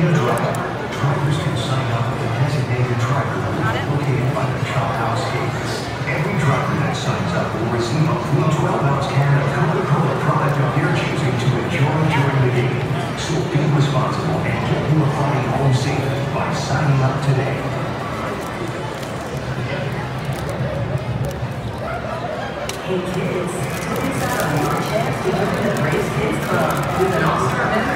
a driver. Drivers can sign up with a designated driver located by the Chop House gates. Every driver that signs up will receive a free 12-ounce can of Coca-Cola product of their choosing to enjoy during the game. So be responsible and get your party home safe by signing up today. Hey kids, don't miss out on your chance to join the Braves Kids Club with an all-star member.